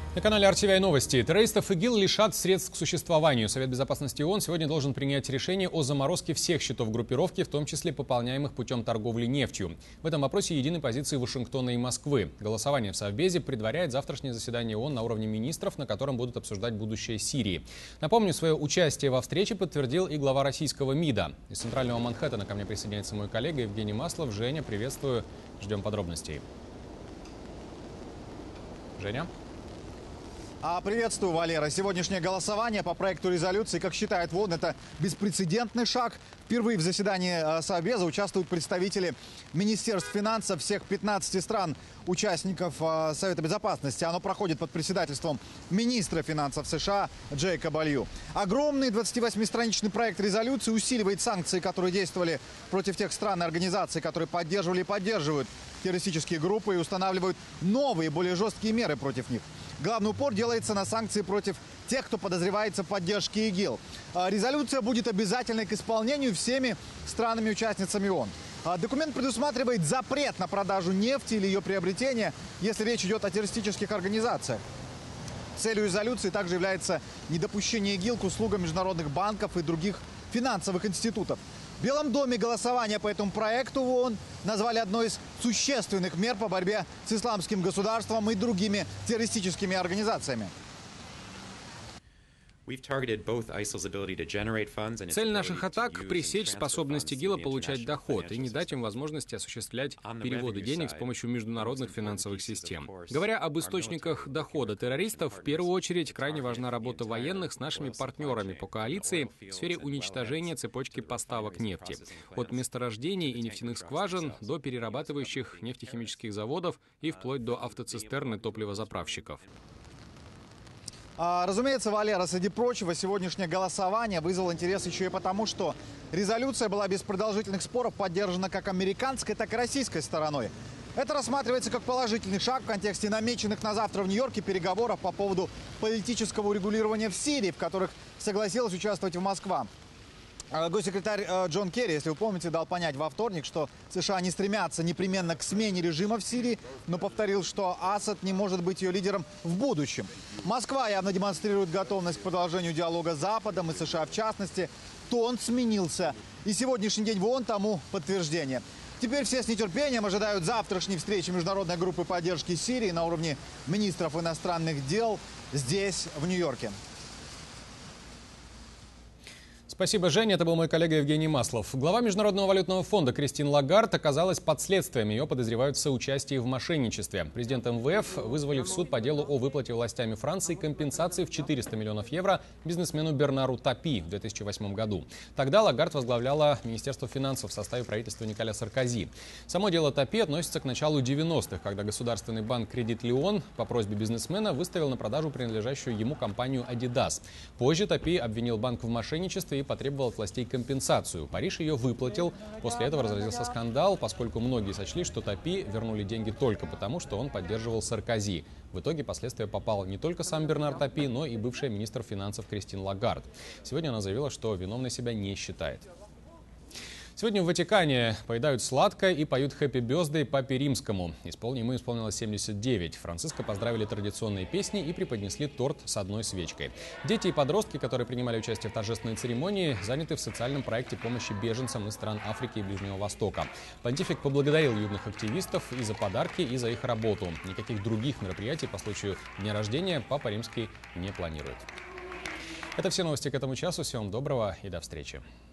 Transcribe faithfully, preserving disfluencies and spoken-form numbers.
На канале эр ти ви ай Новости. Террористов ИГИЛ лишат средств к существованию. Совет безопасности ООН сегодня должен принять решение о заморозке всех счетов группировки, в том числе пополняемых путем торговли нефтью. В этом вопросе единой позиции Вашингтона и Москвы. Голосование в Совбезе предваряет завтрашнее заседание ООН на уровне министров, на котором будут обсуждать будущее Сирии. Напомню, свое участие во встрече подтвердил и глава российского МИДа. Из центрального Манхэттена ко мне присоединяется мой коллега Евгений Маслов. Женя, приветствую. Ждем подробностей. Женя? Приветствую, Валера. Сегодняшнее голосование по проекту резолюции, как считает ООН, это беспрецедентный шаг. Впервые в заседании Совбеза участвуют представители министерств финансов всех пятнадцати стран, участников Совета Безопасности. Оно проходит под председательством министра финансов США Джейкоба Лью. Огромный двадцативосьмистраничный проект резолюции усиливает санкции, которые действовали против тех стран и организаций, которые поддерживали и поддерживают террористические группы, и устанавливают новые, более жесткие меры против них. Главный упор делается на санкции против тех, кто подозревается в поддержке ИГИЛ. Резолюция будет обязательной к исполнению всеми странами-участницами ООН. Документ предусматривает запрет на продажу нефти или ее приобретение, если речь идет о террористических организациях. Целью резолюции также является недопущение ИГИЛ к услугам международных банков и других финансовых институтов. В Белом доме голосование по этому проекту в ООН назвали одной из существенных мер по борьбе с исламским государством и другими террористическими организациями. Цель наших атак — пресечь способность ИГИЛа получать доход и не дать им возможности осуществлять переводы денег с помощью международных финансовых систем. Говоря об источниках дохода террористов, в первую очередь крайне важна работа военных с нашими партнерами по коалиции в сфере уничтожения цепочки поставок нефти. От месторождений и нефтяных скважин до перерабатывающих нефтехимических заводов и вплоть до автоцистерн и топливозаправщиков. Разумеется, Валера, среди прочего, сегодняшнее голосование вызвало интерес еще и потому, что резолюция была без продолжительных споров поддержана как американской, так и российской стороной. Это рассматривается как положительный шаг в контексте намеченных на завтра в Нью-Йорке переговоров по поводу политического урегулирования в Сирии, в которых согласилась участвовать и Москва. Госсекретарь Джон Керри, если вы помните, дал понять во вторник, что США не стремятся непременно к смене режима в Сирии, но повторил, что Асад не может быть ее лидером в будущем. Москва явно демонстрирует готовность к продолжению диалога с Западом и США в частности. Тон сменился. И сегодняшний день в ООН тому подтверждение. Теперь все с нетерпением ожидают завтрашней встречи международной группы поддержки Сирии на уровне министров иностранных дел здесь, в Нью-Йорке. Спасибо, Женя. Это был мой коллега Евгений Маслов. Глава Международного валютного фонда Кристин Лагард оказалась под следствием. Ее подозревают в соучастии в мошенничестве. Президент эм вэ эф вызвали в суд по делу о выплате властями Франции компенсации в четыреста миллионов евро бизнесмену Бернару Тапи в две тысячи восьмом году. Тогда Лагард возглавляла Министерство финансов в составе правительства Николя Саркози. Само дело Тапи относится к началу девяностых, когда государственный банк Кредит Леон по просьбе бизнесмена выставил на продажу принадлежащую ему компанию Adidas. Позже Тапи обвинил банк в мошенничестве и потребовал от властей компенсацию. Париж ее выплатил. После этого разразился скандал, поскольку многие сочли, что Тапи вернули деньги только потому, что он поддерживал Саркози. В итоге последствия попал не только сам Бернар Тапи, но и бывшая министр финансов Кристин Лагард. Сегодня она заявила, что виновной себя не считает. Сегодня в Ватикане поедают сладкое и поют «Хэппи Бёздэй» Папе Римскому. Ему исполнилось семьдесят девять. Франциска поздравили традиционные песни и преподнесли торт с одной свечкой. Дети и подростки, которые принимали участие в торжественной церемонии, заняты в социальном проекте помощи беженцам из стран Африки и Ближнего Востока. Понтифик поблагодарил юных активистов и за подарки, и за их работу. Никаких других мероприятий по случаю дня рождения Папа Римский не планирует. Это все новости к этому часу. Всего вам доброго и до встречи.